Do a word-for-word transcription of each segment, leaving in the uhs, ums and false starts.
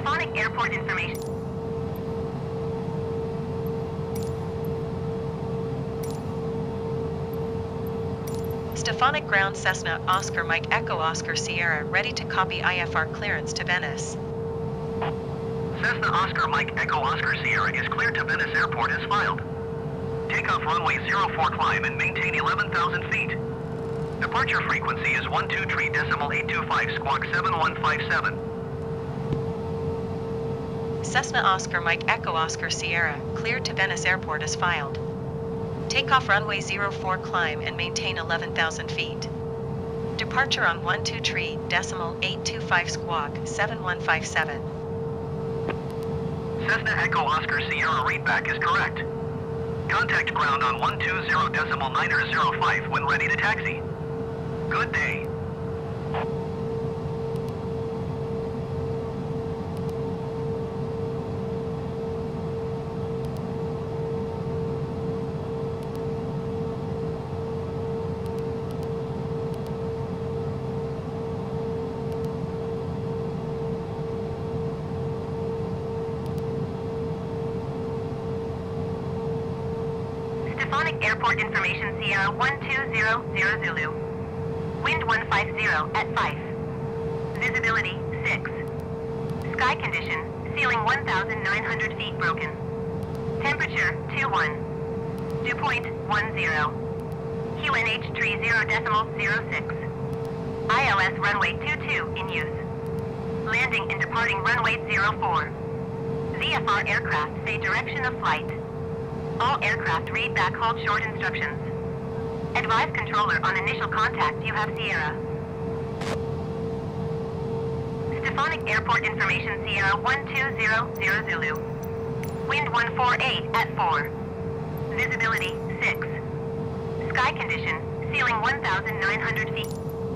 Stefanik Airport information. Stefanik Ground Cessna Oscar Mike Echo Oscar Sierra ready to copy I F R clearance to Venice. Cessna Oscar Mike Echo Oscar Sierra is cleared to Venice Airport as filed. Takeoff runway zero four climb and maintain eleven thousand feet. Departure frequency is one two three decimal eight two five squawk seven one five seven. Cessna Oscar Mike Echo Oscar Sierra cleared to Venice Airport as filed. Takeoff runway zero four climb and maintain eleven thousand feet. Departure on one two three decimal eight two five squawk seven one five seven. Cessna Echo Oscar Sierra readback is correct. Contact ground on one two zero decimal nine zero five when ready to taxi. Good day. Stefanik Airport information Sierra one two zero zero Zulu. Wind one five zero at five. Visibility six. Sky condition, ceiling one thousand nine hundred feet broken. Temperature two one. Dew point one zero. Q N H three zero decimal zero six. I L S runway two two in use. Landing and departing runway zero four. V F R aircraft say direction of flight. All aircraft read back hold short instructions. Advise controller on initial contact you have Sierra. Stefanik Airport information Sierra one two zero zero Zulu. Wind one four eight at four. Visibility six. Sky condition, ceiling one thousand nine hundred feet.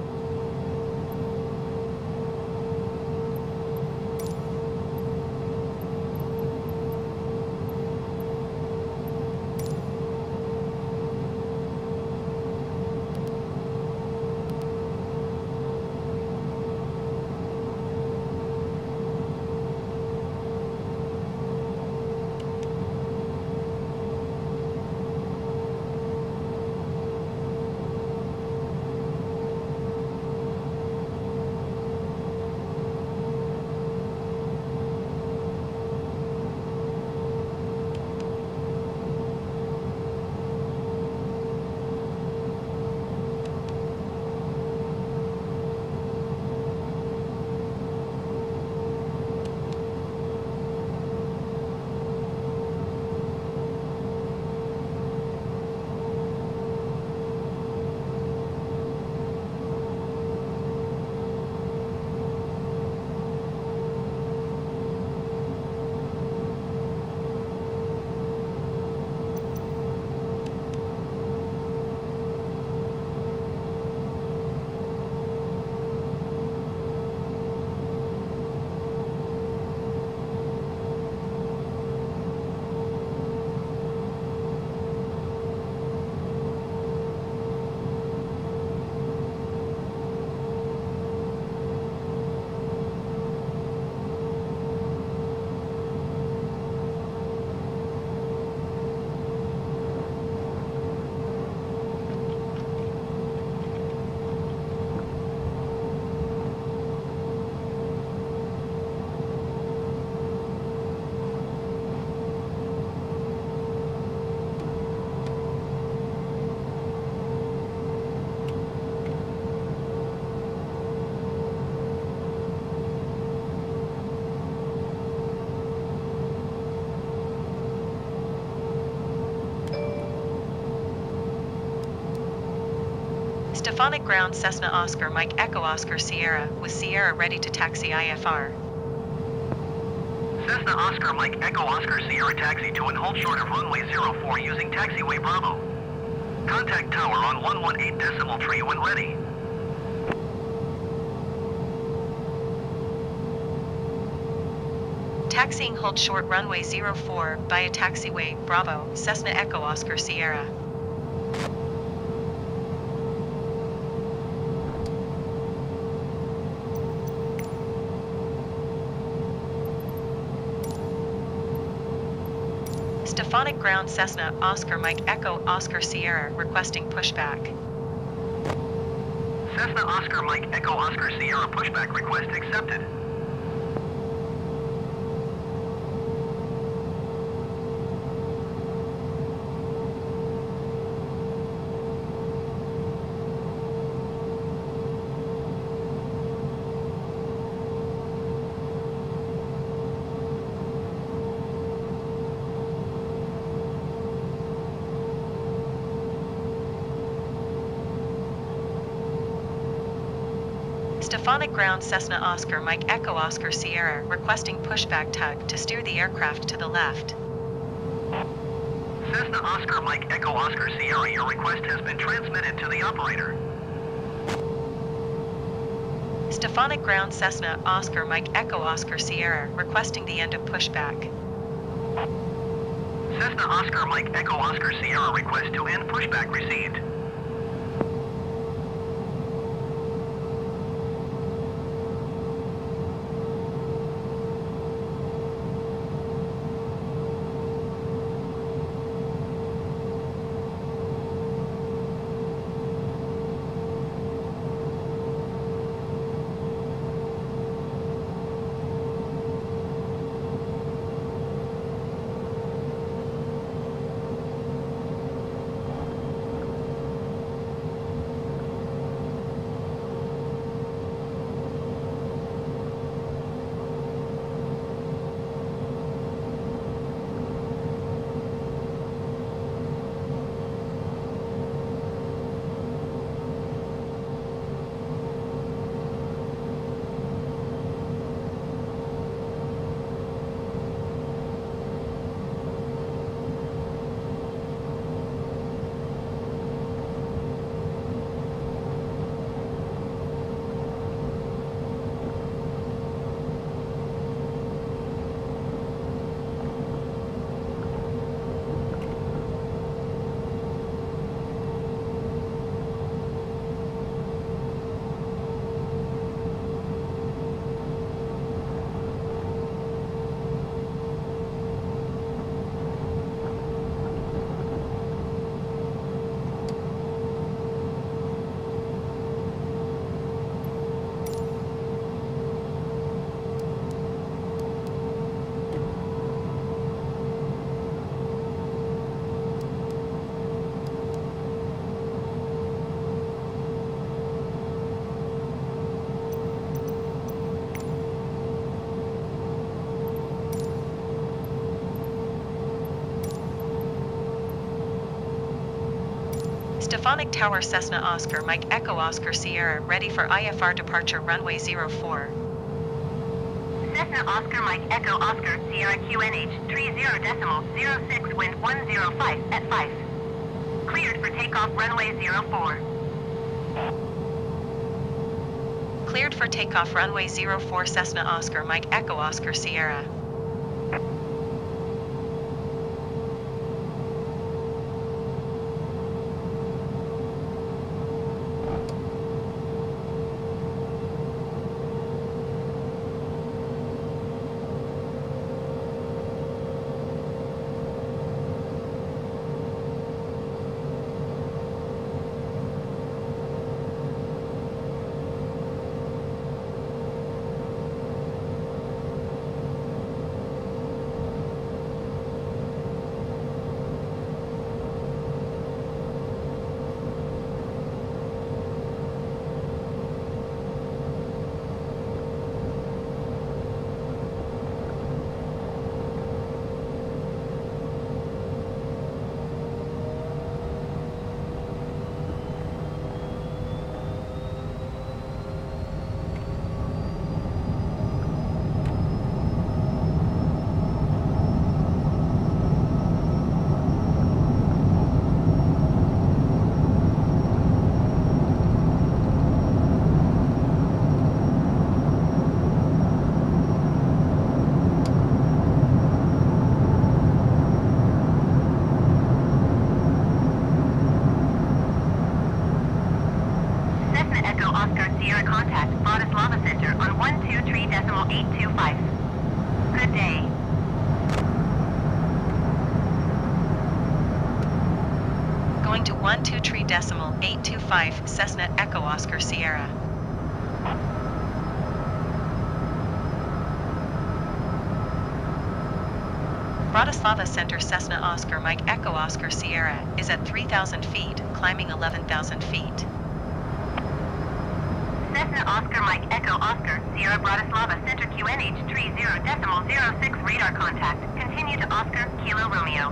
Stefanik Ground Cessna Oscar Mike Echo Oscar Sierra with Sierra ready to taxi I F R. Cessna Oscar Mike Echo Oscar Sierra taxi to and hold short of runway zero four using taxiway Bravo. Contact tower on one one eight decimal three when ready. Taxiing hold short runway zero four via taxiway Bravo Cessna Echo Oscar Sierra. Stefanik Ground Cessna Oscar Mike Echo Oscar Sierra requesting pushback. Cessna Oscar Mike Echo Oscar Sierra pushback request accepted. Stefanik Ground Cessna Oscar Mike Echo Oscar Sierra requesting pushback tug to steer the aircraft to the left. Cessna Oscar Mike Echo Oscar Sierra, your request has been transmitted to the operator. Stefanik Ground Cessna Oscar Mike Echo Oscar Sierra requesting the end of pushback. Cessna Oscar Mike Echo Oscar Sierra request to end pushback received. Stefanik Tower Cessna Oscar Mike Echo Oscar Sierra ready for I F R departure runway zero four. Cessna Oscar Mike Echo Oscar Sierra Q N H three zero decimal zero six wind one zero five at five. Cleared for takeoff runway zero four. Cleared for takeoff runway zero four Cessna Oscar Mike Echo Oscar Sierra. Sierra contact Bratislava Center on one two three decimal eight two five. Good day. Taxiing to one two tree decimal eight two five Cessna Echo Oscar Sierra. Bratislava Center Cessna Oscar Mike Echo Oscar Sierra is at three thousand feet, climbing eleven thousand feet. Cessna Oscar Mike Echo Oscar Sierra Bratislava Center Q N H three zero decimal zero six radar contact. Continue to Oscar Kilo Romeo.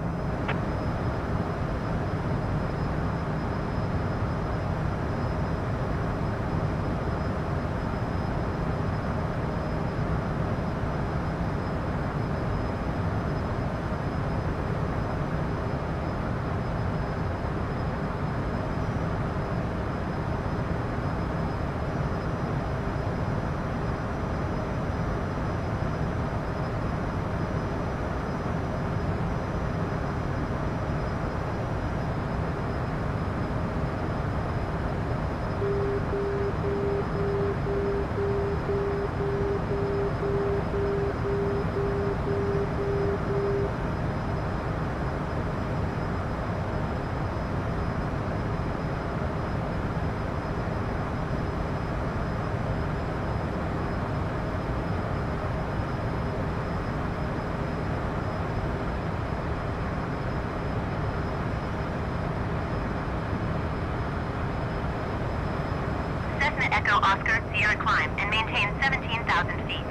Cessna Echo Oscar Sierra climb and maintain seventeen thousand feet.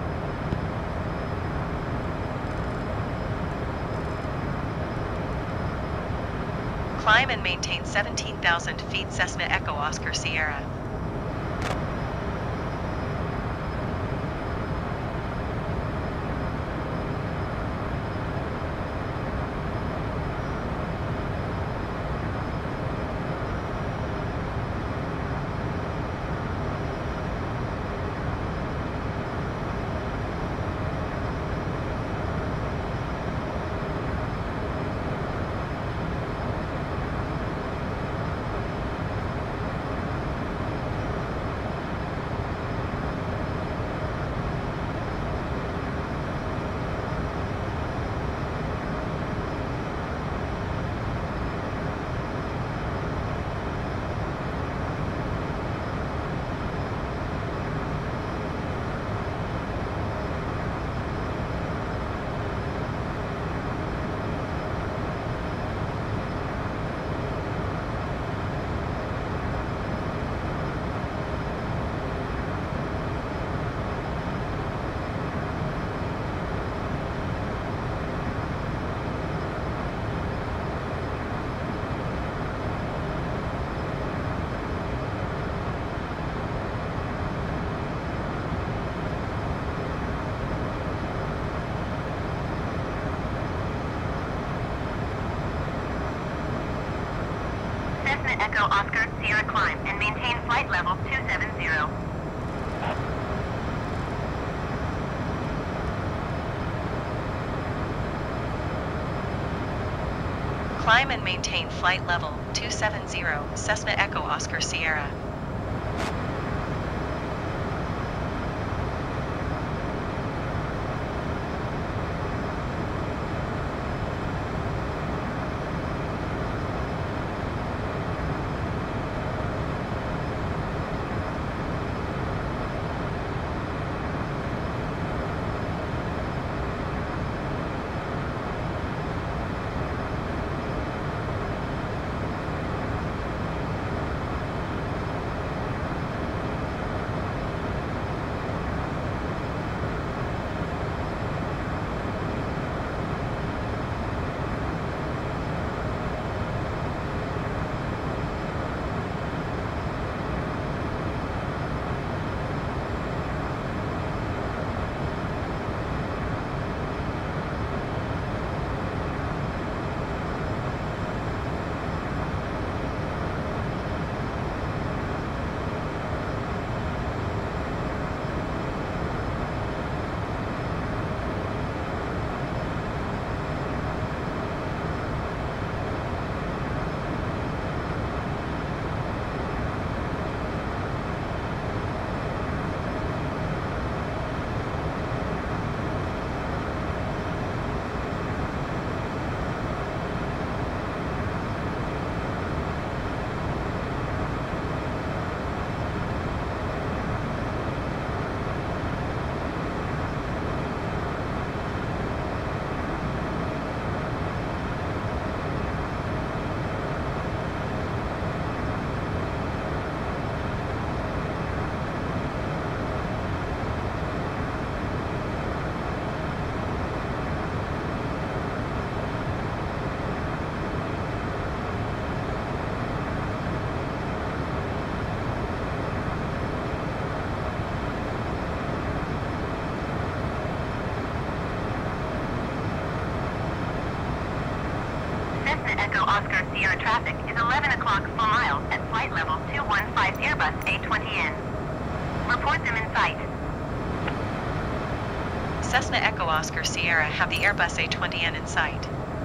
Climb and maintain seventeen thousand feet Cessna Echo Oscar Sierra. Cessna Echo Oscar Sierra climb and maintain flight level two seven zero. Climb and maintain flight level two seven zero Cessna Echo Oscar Sierra. Sierra traffic is eleven o'clock full miles at flight level two one five Airbus A twenty N. Report them in sight. Cessna Echo Oscar Sierra have the Airbus A twenty N in sight.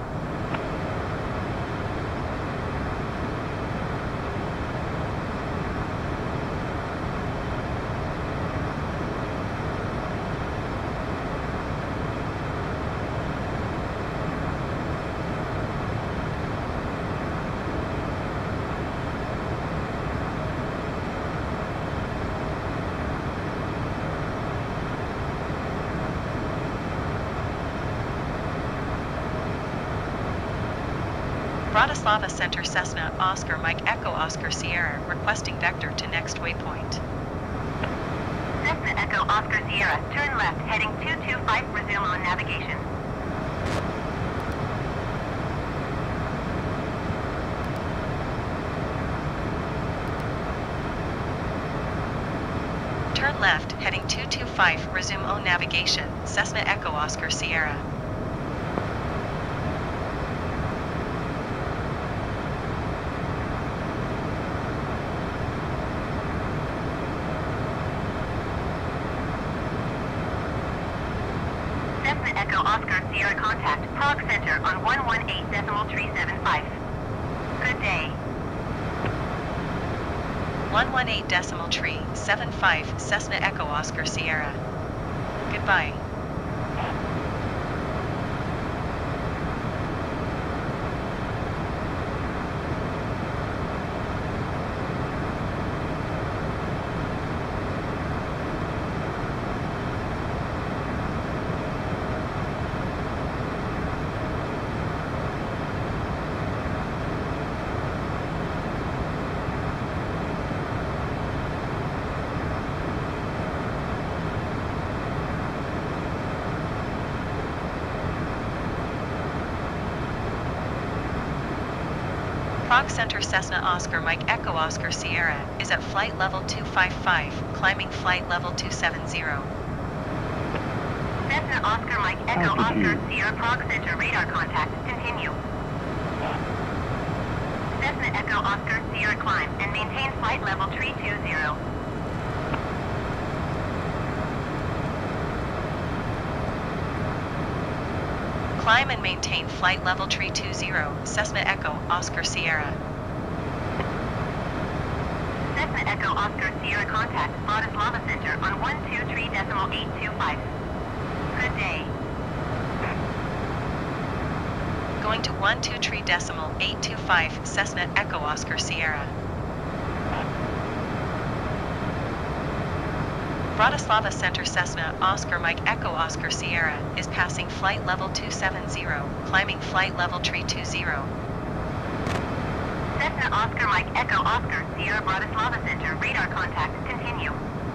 Bratislava Center Cessna Oscar Mike Echo Oscar Sierra requesting vector to next waypoint. Cessna Echo Oscar Sierra, turn left heading two two five, resume on navigation. Turn left heading two two five, resume on navigation, Cessna Echo Oscar Sierra. Cessna Echo Oscar Sierra contact Prague Center on one one eight decimal three seven five. Good day. one one eight decimal tree seven five Cessna Echo Oscar Sierra. Goodbye. Prague Center Cessna Oscar Mike Echo Oscar Sierra is at flight level two five five, climbing flight level two seven zero. Cessna Oscar Mike Echo Oscar Sierra Prague Center radar contact, continue. Cessna Echo Oscar Sierra climb and maintain flight level three two zero. Climb and maintain flight level three two zero, Cessna Echo Oscar Sierra. Cessna Echo Oscar Sierra contact Bratislava Center on one two three decimal eight two five. Good day. Going to one two three decimal eight two five, Cessna Echo Oscar Sierra. Bratislava Center Cessna Oscar Mike Echo Oscar Sierra is passing flight level two seven zero, climbing flight level three two zero. Cessna Oscar Mike Echo Oscar Sierra Bratislava Center radar contact, continue.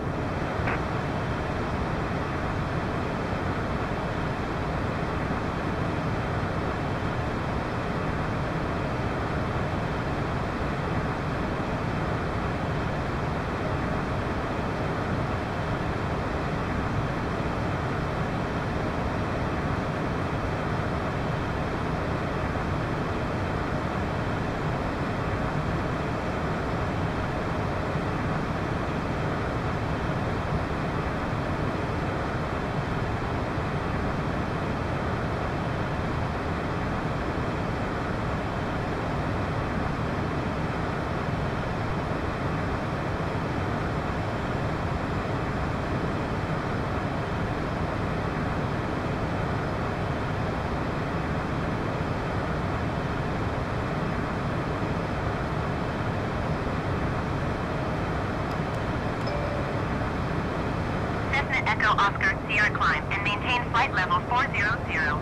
Cessna Echo Oscar Sierra climb and maintain flight level four zero zero.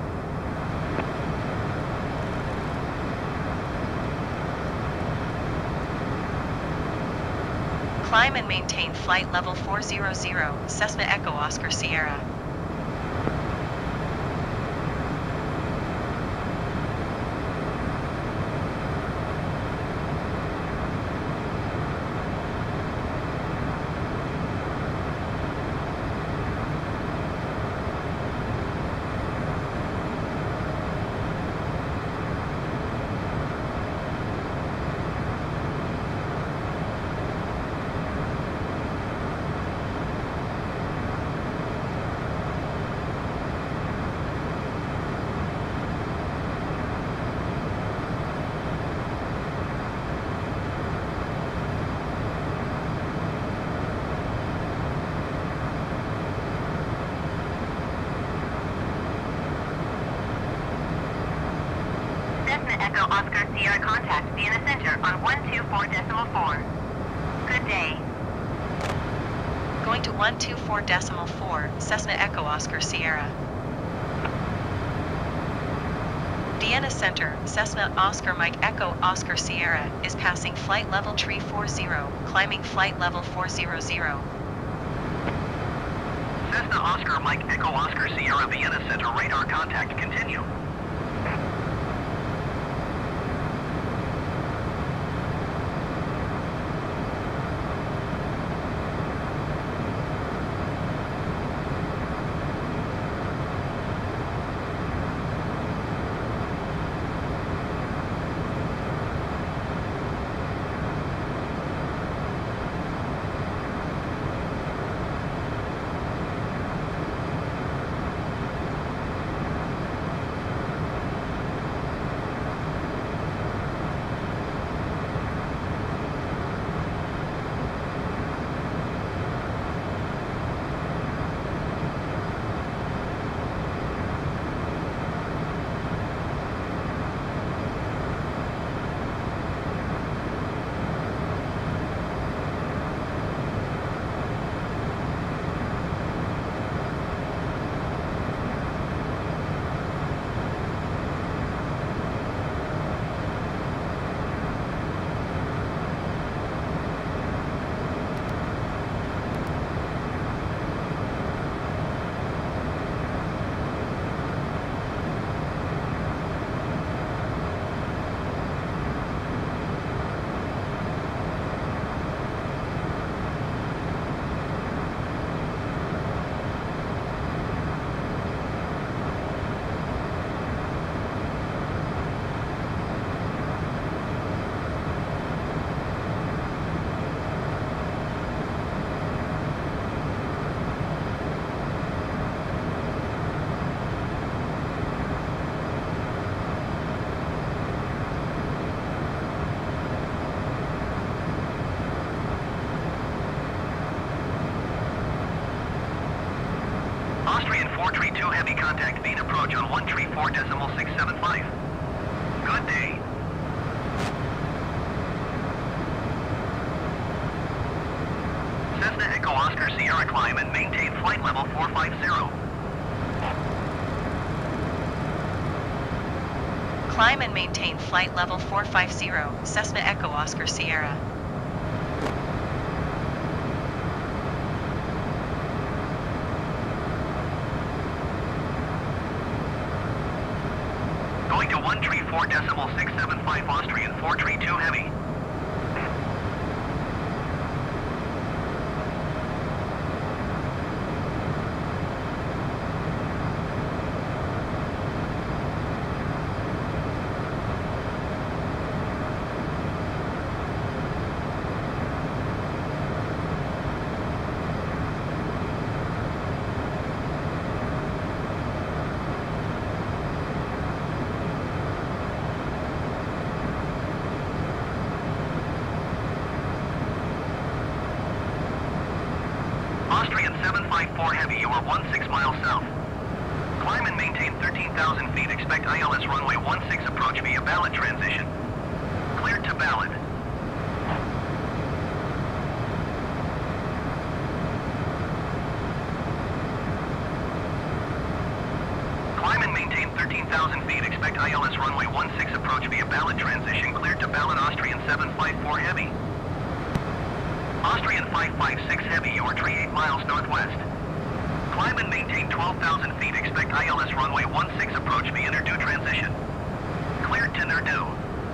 Climb and maintain flight level four zero zero, Cessna Echo Oscar Sierra. Sierra contact Vienna Center on one two four decimal four. Good day. Going to one two four decimal four, Cessna Echo Oscar Sierra. Vienna Center, Cessna Oscar Mike Echo Oscar Sierra, is passing flight level three forty, climbing flight level four hundred. Cessna Oscar Mike Echo Oscar Sierra Vienna Center radar contact continue. Austrian four three two heavy contact being approach on one three four decimal six seven five. Good day. Cessna Echo Oscar Sierra climb and maintain flight level four fifty. Climb and maintain flight level four fifty, Cessna Echo Oscar Sierra. Going to one three four decimal six seven five Austrian four three two heavy. Austrian seven five four heavy, you are one six miles south. Climb and maintain thirteen thousand feet. Expect I L S runway one six approach via ballot transition. Cleared to ballot. Climb and maintain thirteen thousand feet. Expect I L S runway one six approach via ballot transition. Cleared to ballot Austrian seven five four heavy. Austrian five five six heavy, you are thirty-eight miles northwest. Climb and maintain twelve thousand feet. Expect I L S runway one six approach via Nurdu transition. Cleared to Nurdu.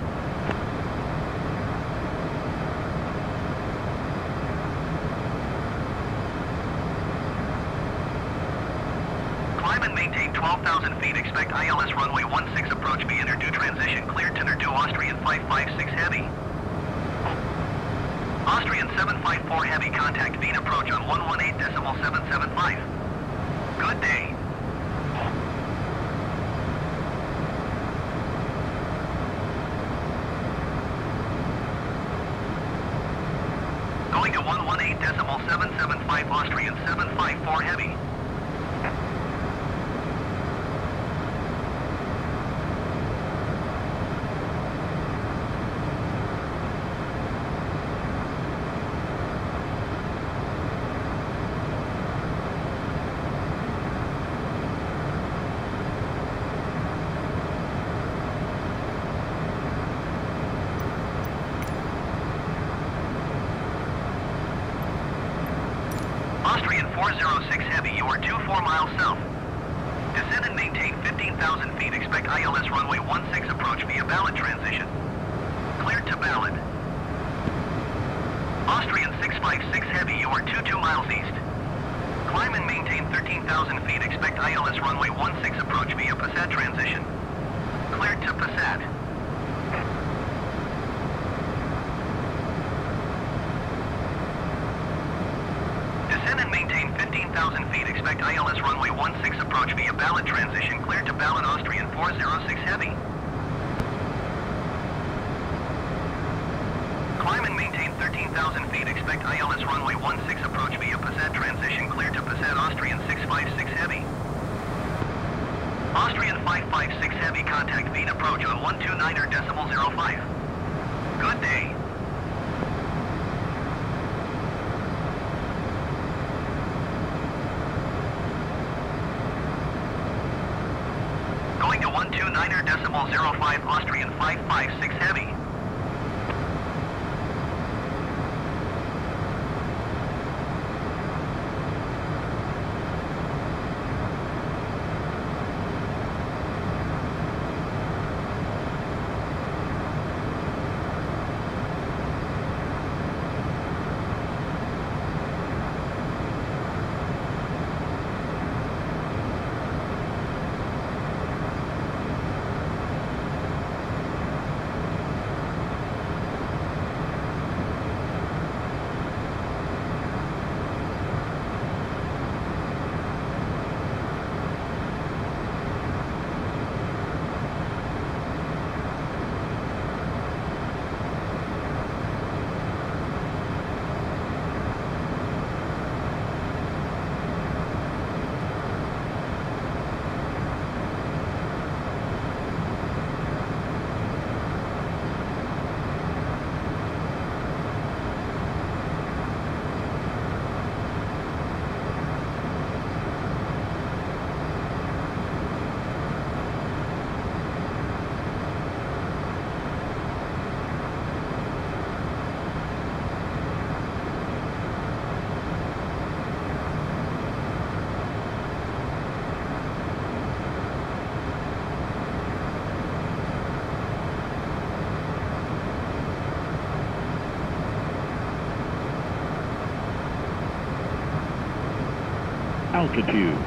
Climb and maintain twelve thousand feet. Expect I L S runway one six approach via Nurdu transition. Cleared to Nurdu Austrian five five six heavy. Austrian seven five four heavy contact Wien approach on one one eight decimal seven seven five. Good day. Going to one one eight decimal seven seven five Austrian seven five four heavy. four miles south. Descend and maintain fifteen thousand feet. Expect I L S runway one six approach via Ballard transition. Cleared to Ballard. Austrian six five six Heavy, you are two two miles east. Climb and maintain thirteen thousand feet. Expect I L S runway one six approach via Passat transition. Cleared to Passat. Descend and maintain fifteen thousand feet. Expect I L S runway one six approach via Ballard transition. Cleared to Ballard, Austrian four zero six Heavy. Climb and maintain thirteen thousand feet. Expect I L S runway one six approach via Passat transition. Cleared to Passat, Austrian six five six Heavy. Austrian five five six Heavy, contact feed approach on one two nine decimal zero five. Good day. Going to one two nine decimal zero five, Austrian five five six Heavy. Altitude.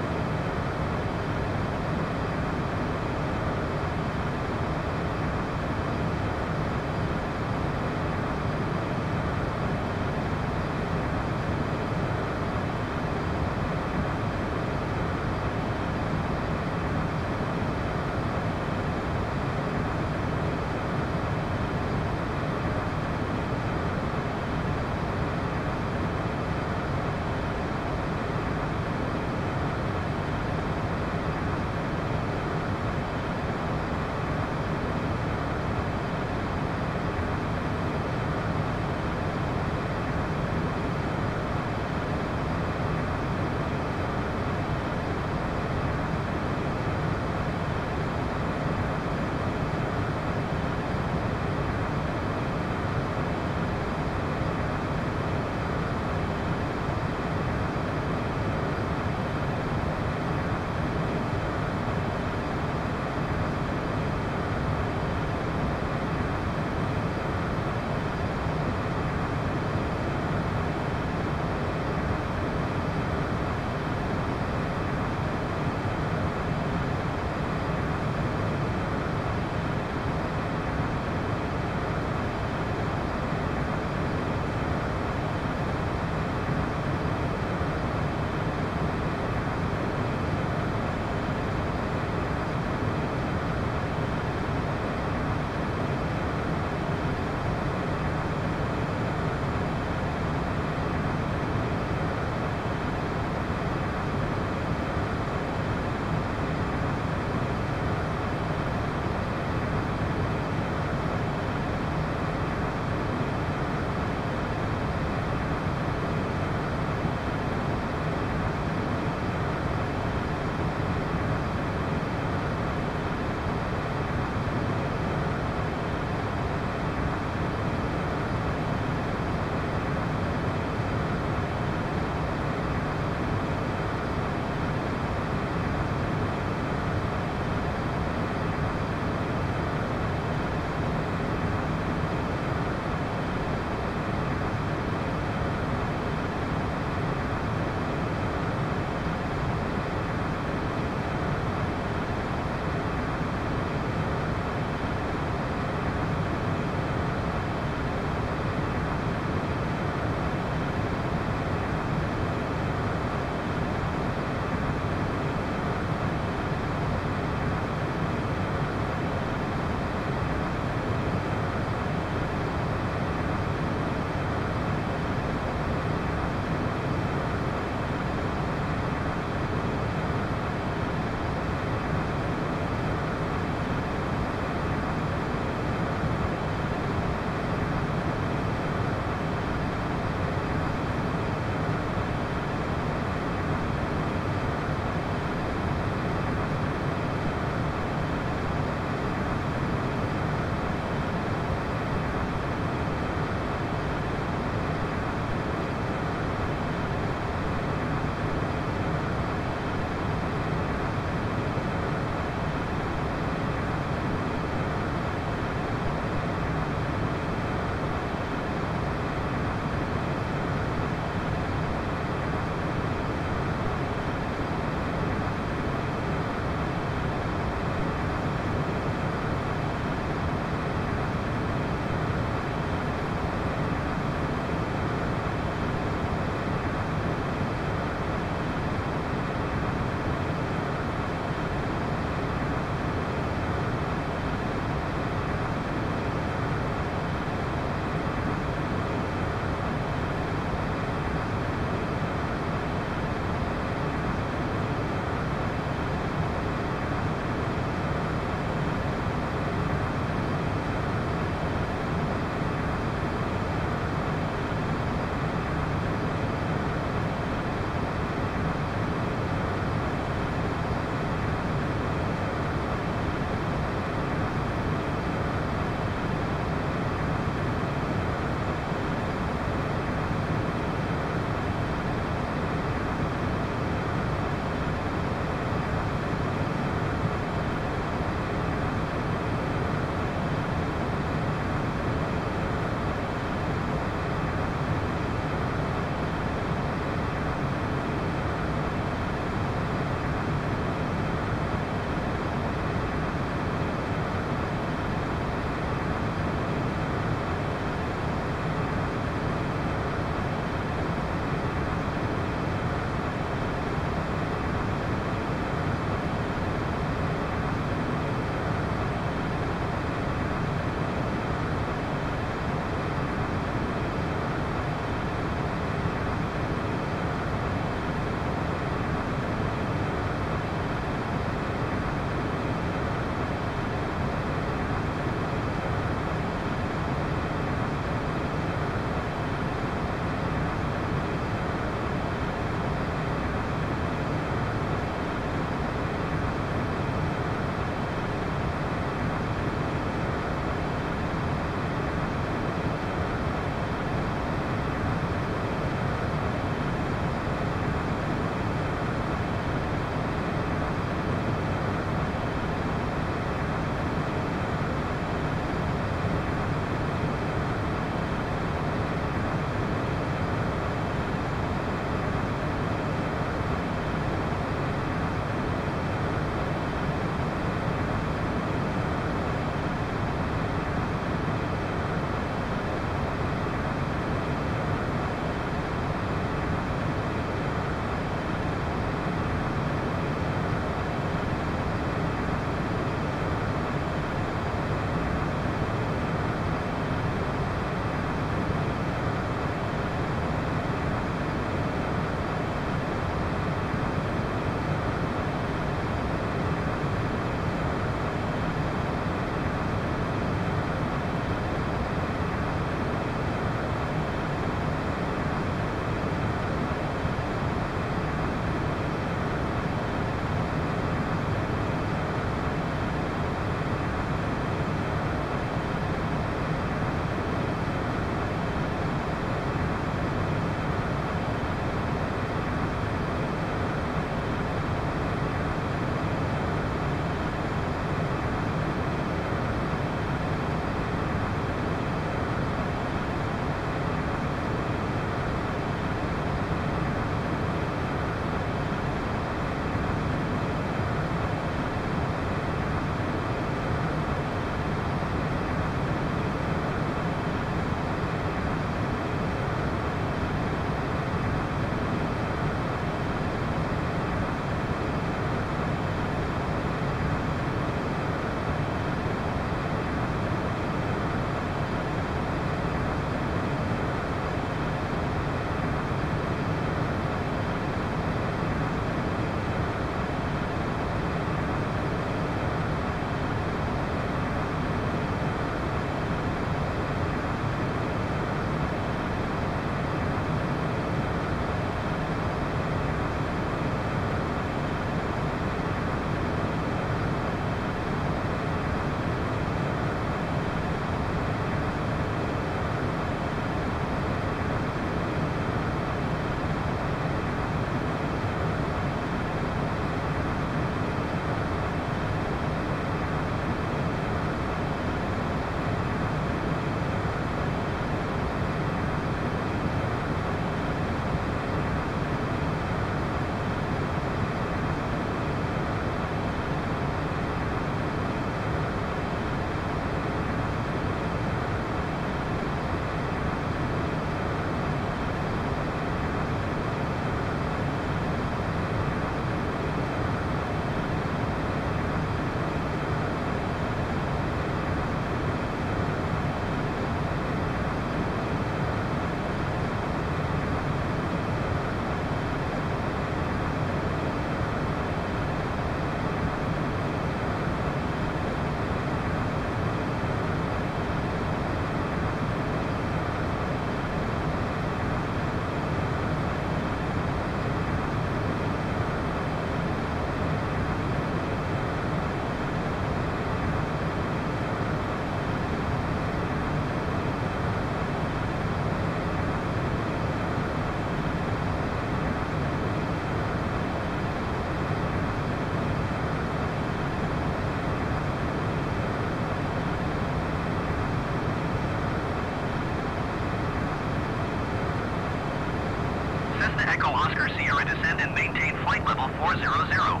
Oscar Sierra, descend and maintain flight level four hundred.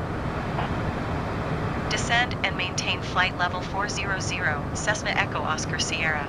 Descend and maintain flight level four hundred, Cessna Echo Oscar Sierra.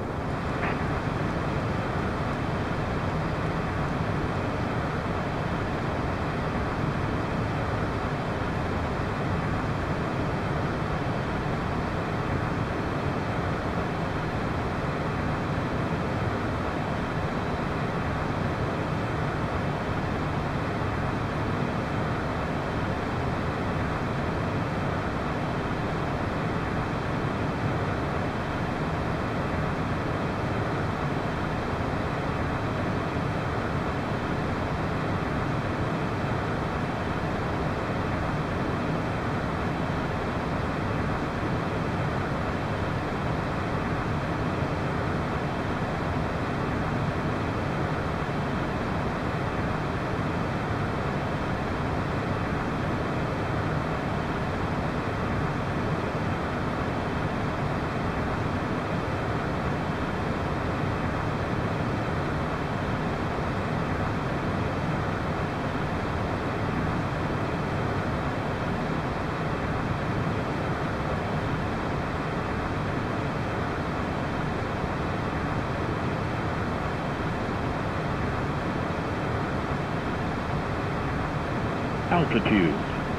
Altitude.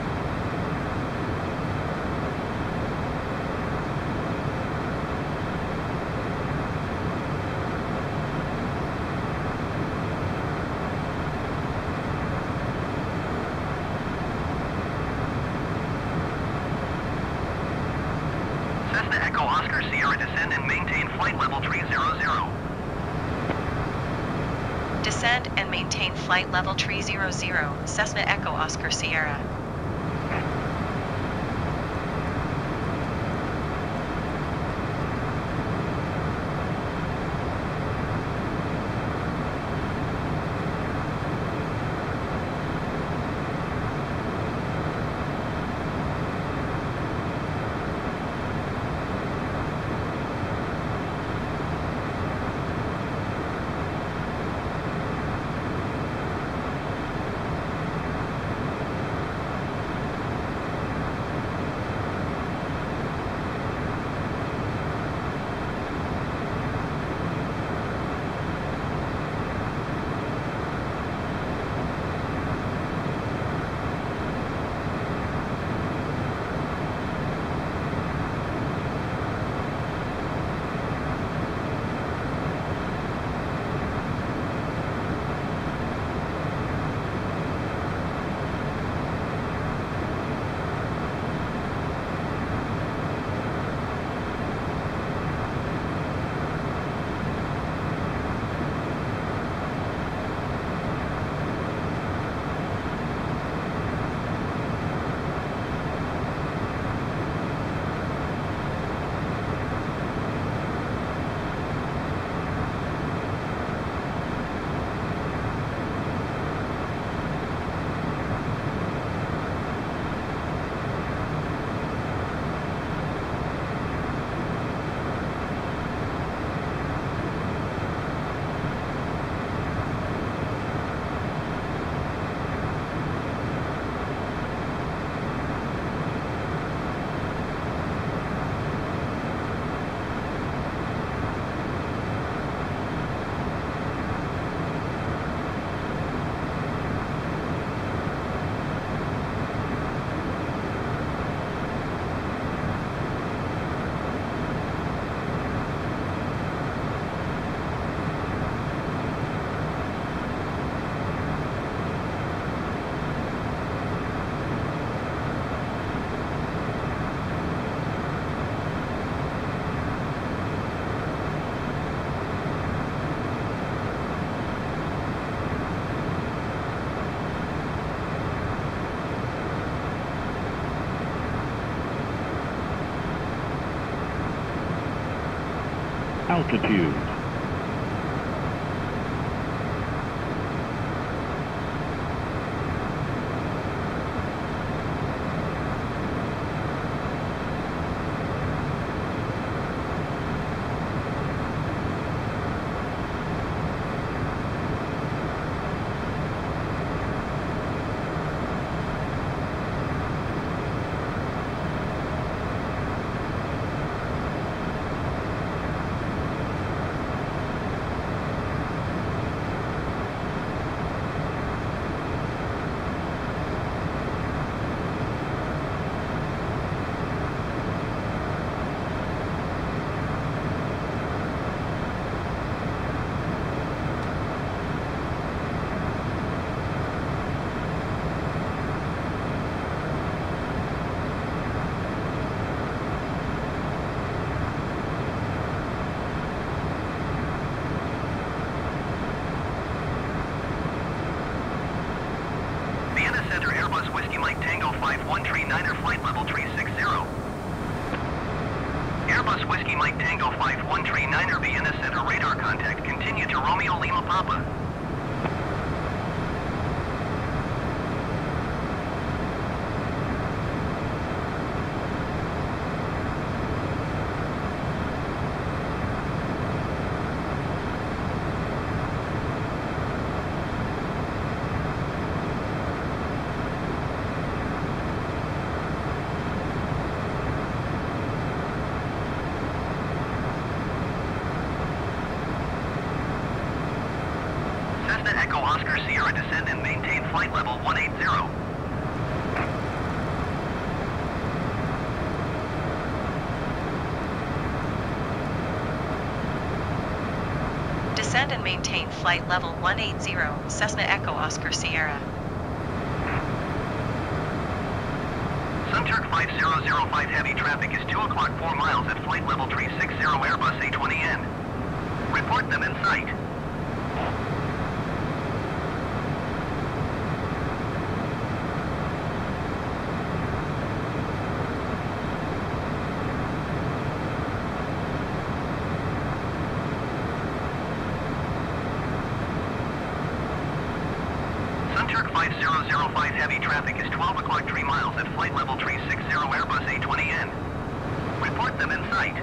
Cessna Echo Oscar Sierra, descend and maintain flight level three hundred. Descend and maintain flight level three hundred, Cessna Echo Oscar Sierra. Altitude. five one three niner flight level three six zero. Airbus Whiskey Mike Tango five one three niner Vienna Center radar contact. Continue to Romeo Lima Papa. Cessna Echo Oscar Sierra descend and maintain flight level one eighty. Descend and maintain flight level one eighty, Cessna Echo Oscar Sierra. Sunturk five zero zero five heavy traffic is two o'clock four miles at flight level three sixty Airbus A twenty N. Report them in sight. Sunturk five zero zero five heavy traffic is twelve o'clock three miles at flight level three sixty Airbus A twenty N. Report them in sight.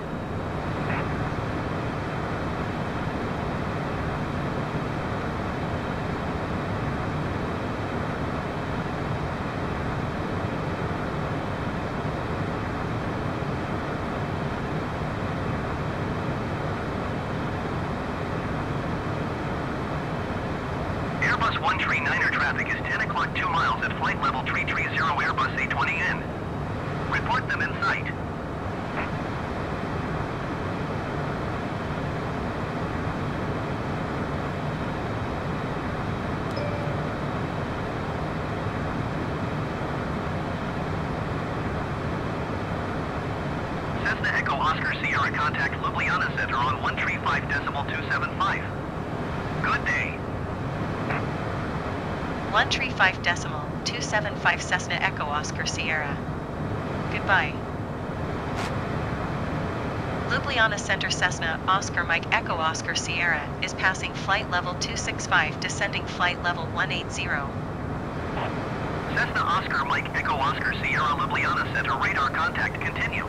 Airbus one three niner traffic is ten o'clock two miles at flight level three thirty Airbus A twenty N. Report them in sight. Cessna Echo Oscar Sierra contact Ljubljana Center on one three five decimal two seven five. Good day. one three five decimal two seven five Cessna Echo Oscar Sierra. Goodbye. Ljubljana Center Cessna Oscar Mike Echo Oscar Sierra is passing flight level two six five, descending flight level one eighty. Cessna Oscar Mike Echo Oscar Sierra Ljubljana Center radar contact. Continue.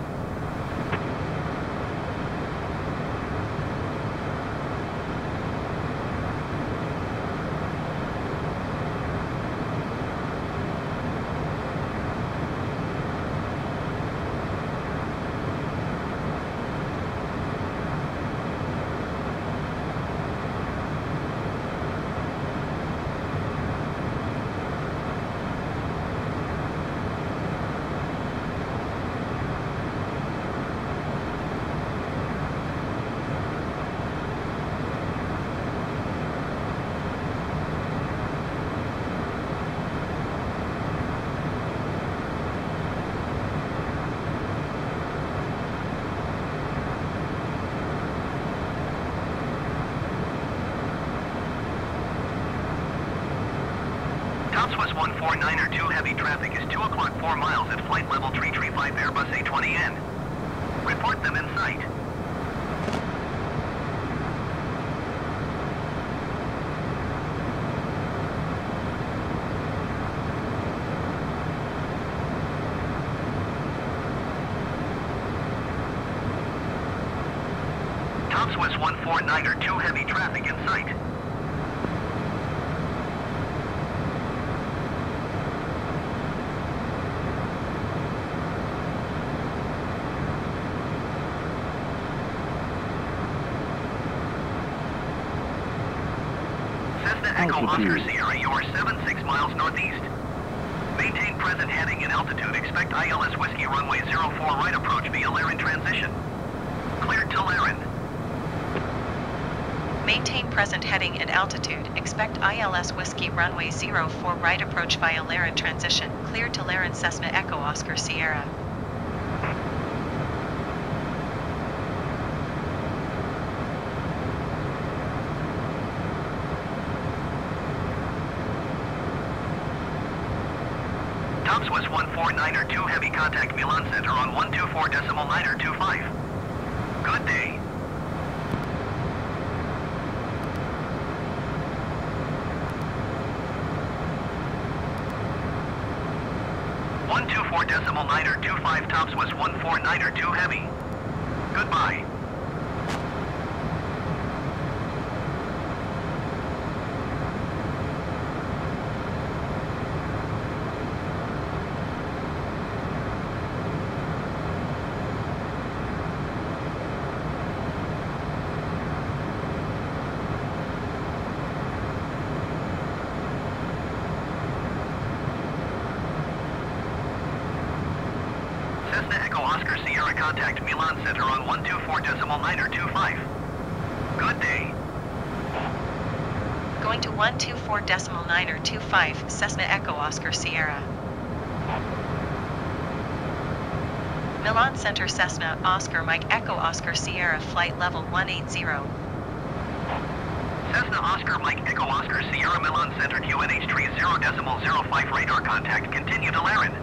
Topswiss one four niner two heavy traffic is two o'clock four miles at flight level three three five Airbus A twenty N. Report them in sight. Topswiss one four niner two heavy traffic in sight. Cessna Echo Oscar Sierra, you are seven six miles northeast. Maintain present heading and altitude. Expect I L S Whiskey runway zero four right approach via Laren transition. Cleared to Laren. Maintain present heading and altitude. Expect I L S Whiskey runway zero four right approach via Laren transition. Cleared to Laren Cessna Echo Oscar Sierra. Topswest one four niner two Heavy, contact Milan Center on one two four decimal niner two five. Good day. one two four decimal niner two five, Topswest one four niner two Heavy. Goodbye. Cessna Echo Oscar Sierra, contact Milan Center on one two four decimal niner two five. Good day. Going to one two four decimal niner two five, Cessna Echo Oscar Sierra. Milan Center Cessna Oscar Mike Echo Oscar Sierra, flight level one eighty. Cessna Oscar Mike Echo Oscar Sierra, Milan Center Q N H three zero decimal zero five, radar contact, continue to Laren.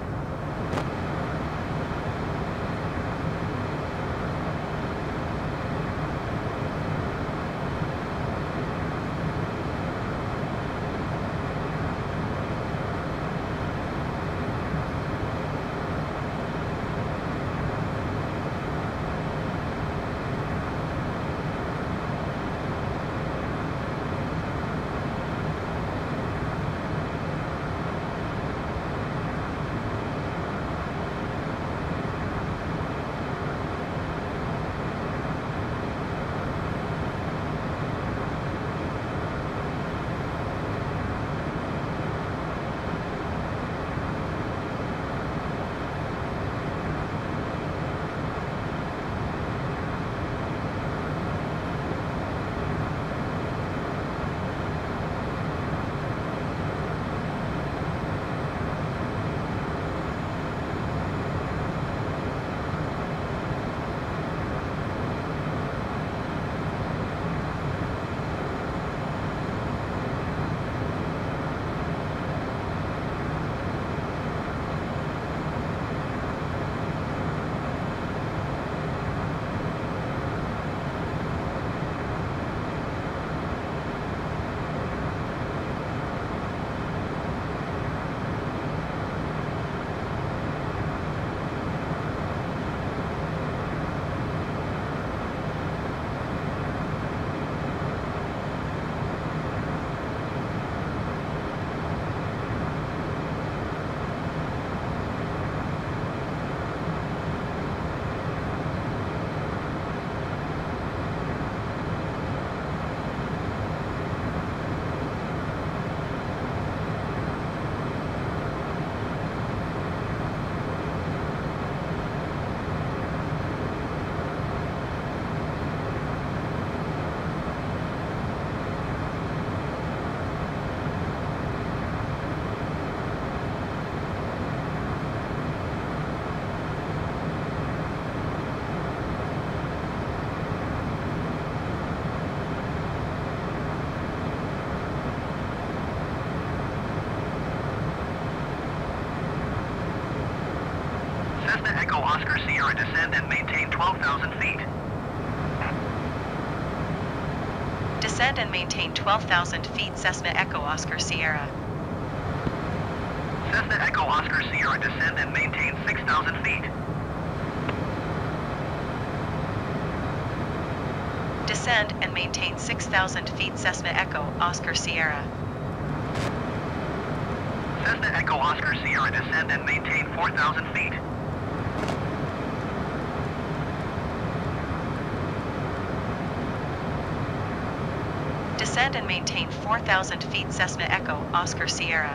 Cessna Echo Oscar Sierra, descend and maintain twelve thousand feet. Descend and maintain twelve thousand feet, Cessna Echo Oscar Sierra. Cessna Echo Oscar Sierra, descend and maintain six thousand feet. Descend and maintain six thousand feet, Cessna Echo Oscar Sierra. Cessna Echo Oscar Sierra, descend and maintain four thousand feet. Descend and maintain four thousand feet, Cessna Echo Oscar Sierra.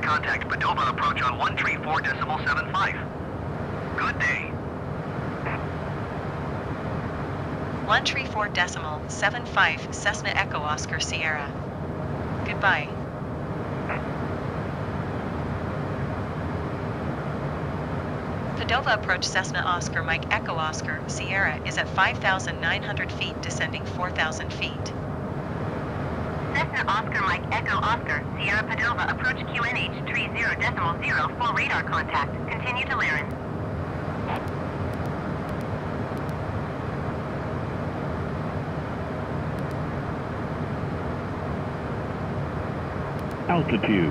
contact Padova approach on one three four decimal seven five. Good day. one three four decimal seven five Cessna Echo Oscar Sierra. Goodbye. Padova approach Cessna Oscar Mike Echo Oscar Sierra is at five thousand nine hundred feet descending four thousand feet. Cessna Oscar Mike Echo Oscar Sierra Padova approach Q N H three zero decimal zero full radar contact. Continue to Laren. Altitude.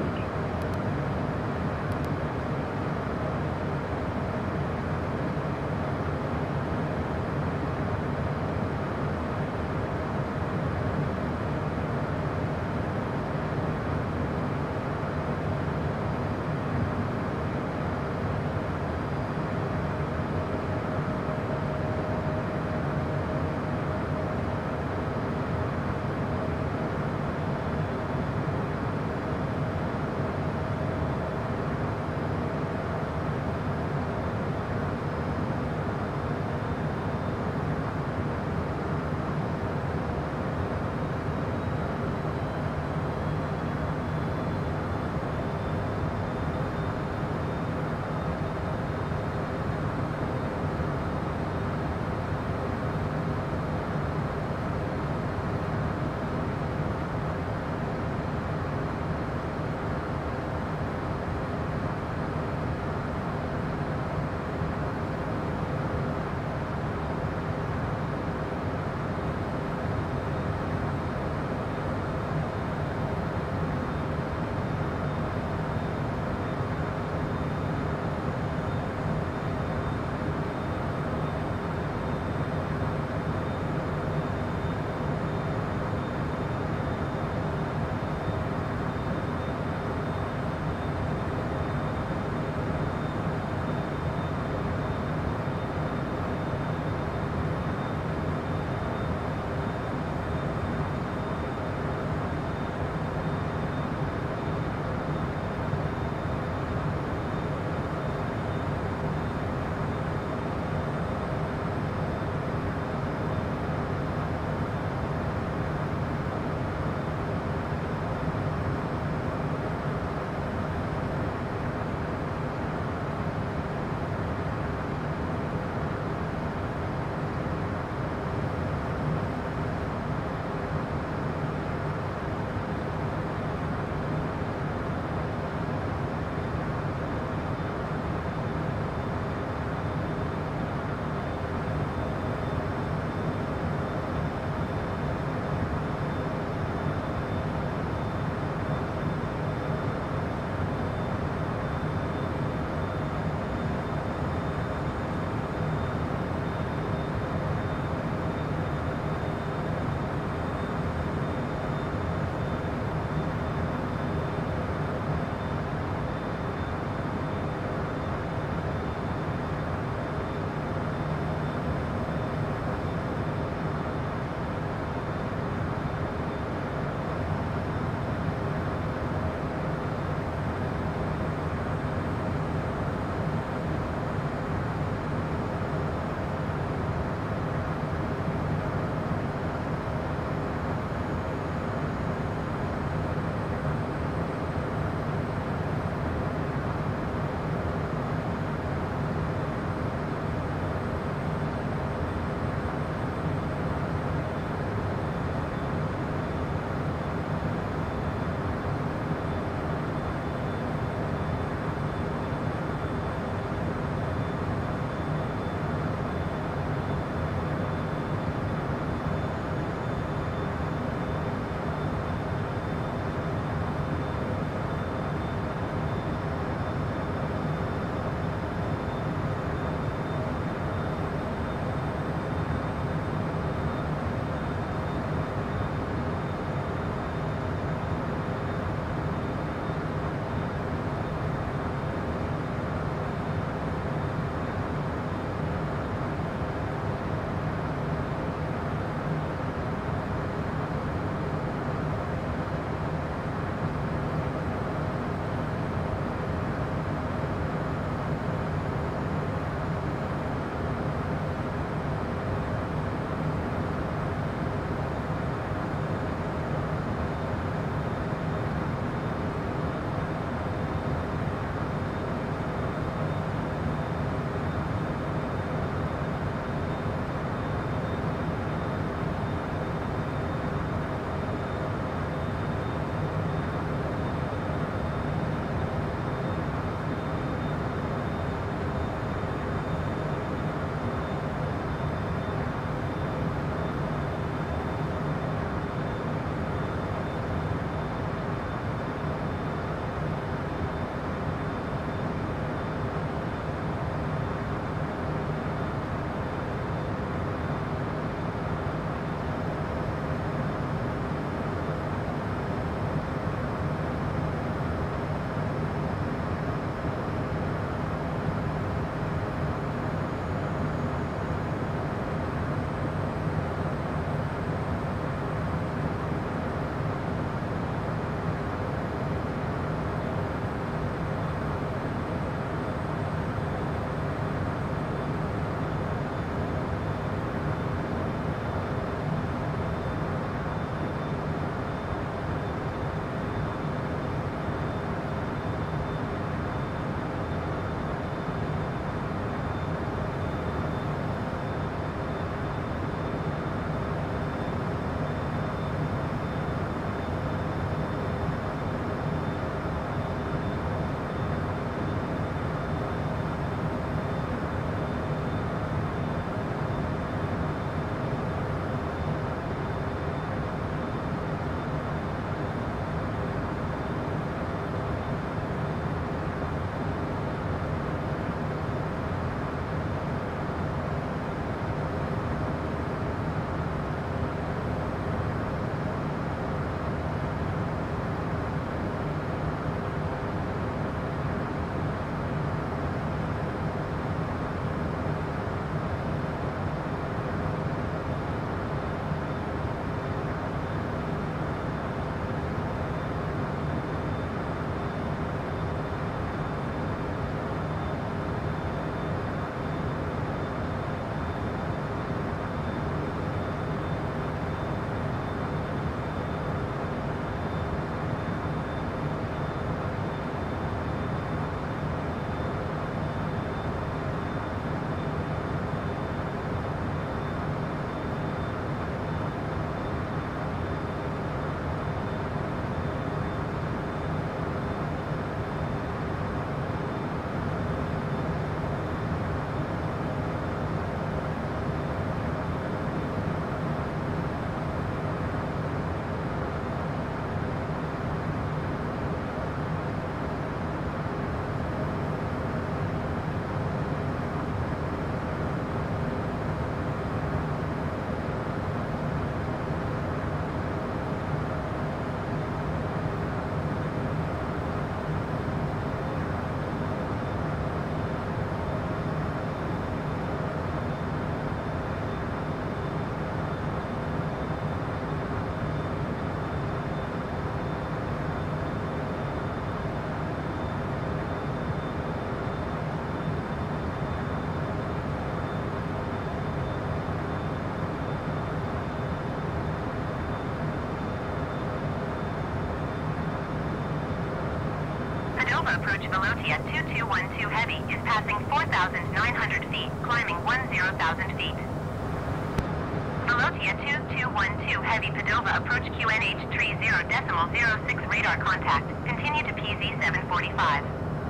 approach Velotia two two one two Heavy is passing four thousand nine hundred feet, climbing ten thousand feet. Velotia two two one two Heavy Padova approach Q N H three zero decimal zero six radar contact. Continue to P Z seven forty-five.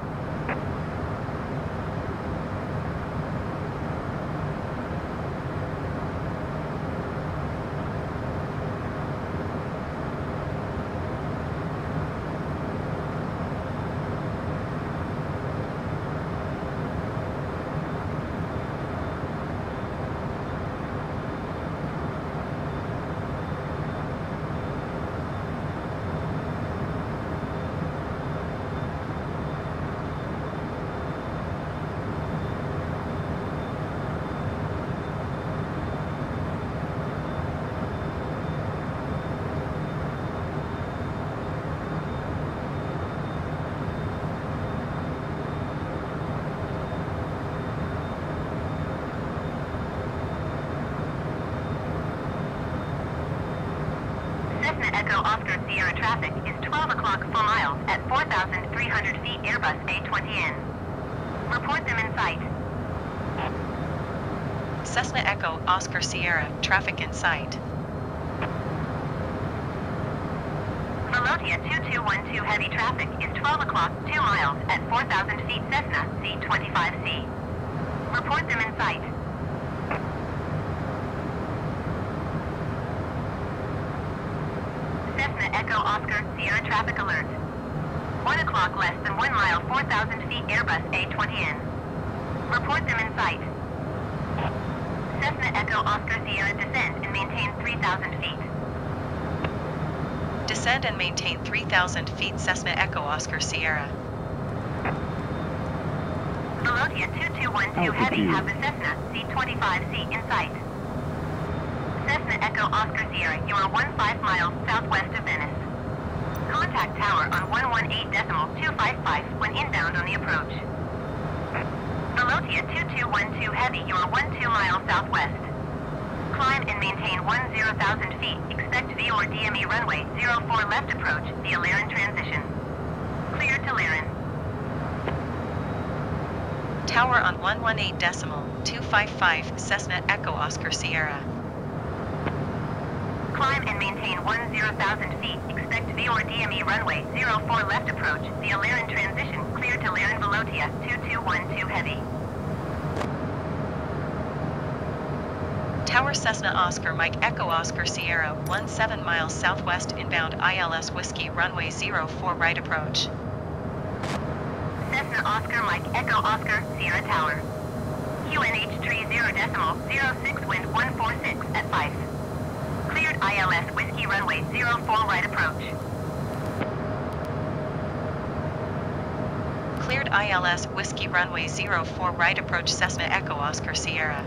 Cessna Echo Oscar Sierra traffic is twelve o'clock four miles at four thousand three hundred feet Airbus A twenty N. Report them in sight. Cessna Echo Oscar Sierra, traffic in sight. Velotia two two one two Heavy traffic is twelve o'clock two miles at four thousand feet Cessna C twenty-five C. Report them in sight. Cessna Echo Oscar Sierra traffic alert. one o'clock less than one mile four thousand feet Airbus A twenty N. Report them in sight. Cessna Echo Oscar Sierra descend and maintain three thousand feet. Descend and maintain three thousand feet Cessna Echo Oscar Sierra. Velotia two two one two Heavy have the Cessna C twenty-five C in sight. Cessna Echo Oscar Sierra, you are fifteen miles southwest of Venice. Contact tower on one one eight decimal two five five when inbound on the approach. Velotia two two one two Heavy, you are twelve miles southwest. Climb and maintain ten thousand feet. Expect V or D M E runway zero four left approach via Laren transition. Clear to Laren. Tower on one one eight decimal two five five Cessna Echo Oscar Sierra. Climb and maintain ten thousand feet. Expect V or D M E runway zero four left approach via Laren transition. Clear to Laren Velotia two two one two Heavy. Tower Cessna Oscar Mike Echo Oscar Sierra seventeen miles southwest inbound I L S Whiskey runway zero four right approach. Cessna Oscar Mike Echo Oscar Sierra Tower. Q N H three zero decimal zero six wind one four six at five. Cleared I L S Whiskey runway zero four right approach. Cleared I L S Whiskey runway zero four right approach Cessna Echo Oscar Sierra.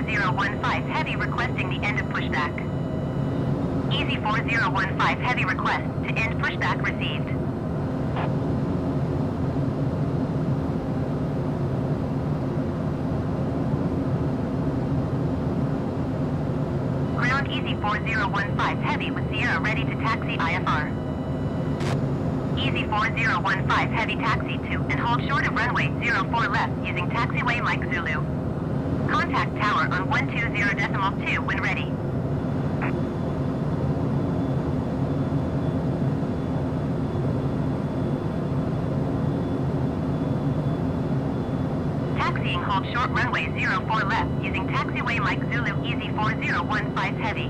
four zero one five Heavy requesting the end of pushback. Easy four zero one five Heavy request to end pushback received. Ground Easy four zero one five Heavy with Sierra ready to taxi I F R. Easy four zero one five Heavy taxi to and hold short of runway zero four left using taxiway Mike Zulu. Contact tower on one two zero decimal two when ready. Taxiing hold short runway zero four left using taxiway Mike Zulu Easy four zero one five Heavy.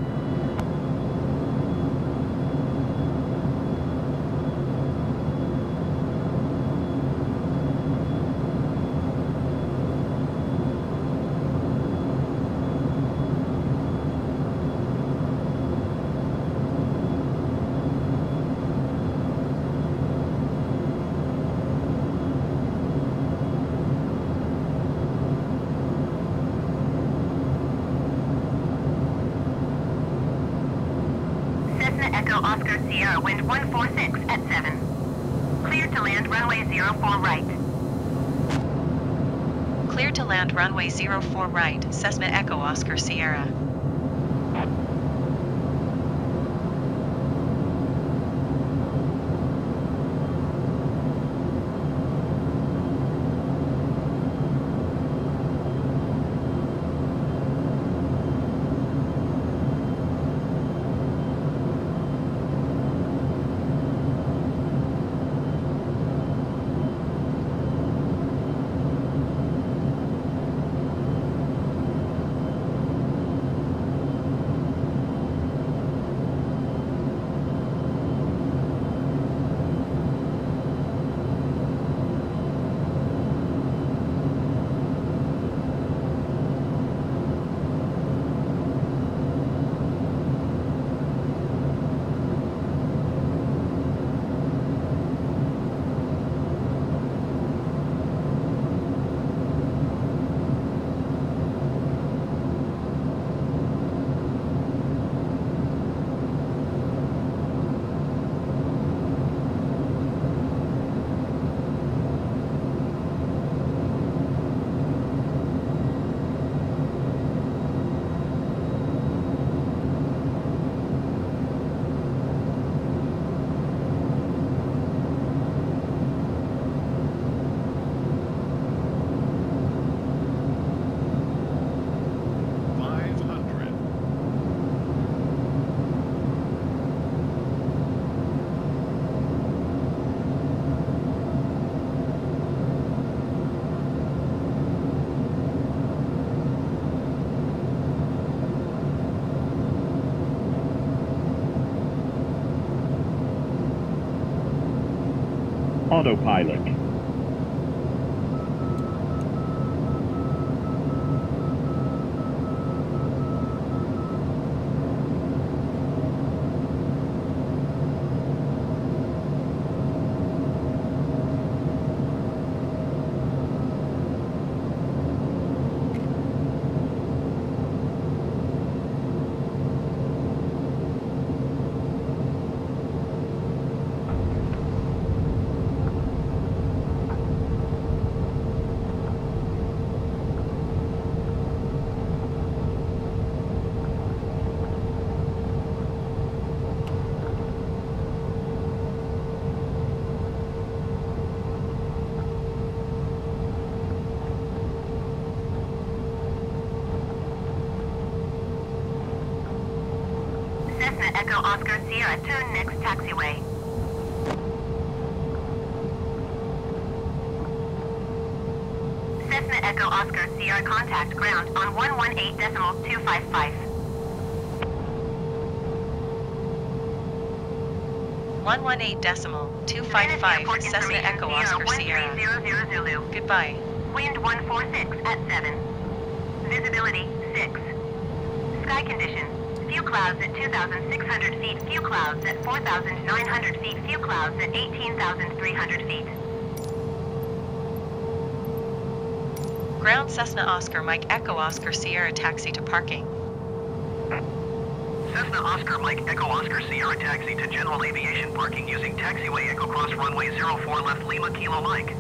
Echo Oscar Sierra wind one four six at seven. Clear to land runway zero four right. Clear to land runway zero four right, Cessna Echo Oscar Sierra. Autopilot. Cessna Echo Oscar Sierra, turn next taxiway. Cessna Echo Oscar Sierra, contact ground on one one eight decimal two five five. one one eight decimal two five five, Cessna Echo Oscar Sierra. one three zero zero Zulu. Goodbye. Wind one four six at seven. Visibility six. Sky conditions. Few clouds at two thousand six hundred feet. Few clouds at four thousand nine hundred feet. Few clouds at eighteen thousand three hundred feet. Ground Cessna Oscar Mike Echo Oscar Sierra taxi to parking. Cessna Oscar Mike Echo Oscar Sierra taxi to general aviation parking using taxiway Echo Cross runway zero four left Lima Kilo Mike.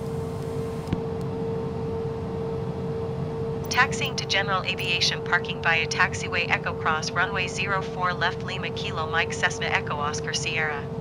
Taxiing to general aviation parking via taxiway Echo Cross runway zero four left Lima Kilo Mike Cessna Echo Oscar Sierra.